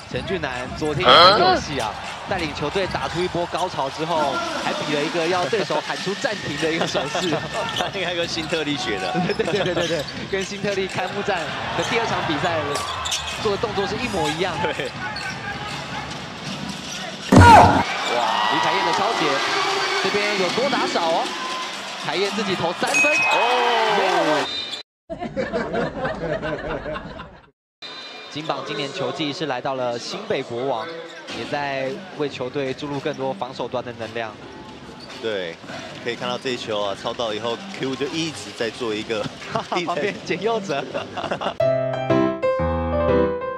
陈俊南昨天也很有戏啊，带领球队打出一波高潮之后，还比了一个要对手喊出暂停的一个手势。 他应该跟辛特利学的。 对，跟辛特利开幕战的第2场比赛做的动作是一模一样。 对。 哇！李凯燕的超节，这边有多打少哦。凯燕自己投3分哦。金榜今年球季是来到了新北国王，也在为球队注入更多防守端的能量。 对，可以看到这一球啊，抄到以后 ，Q 就一直在做一个旁边捡右者。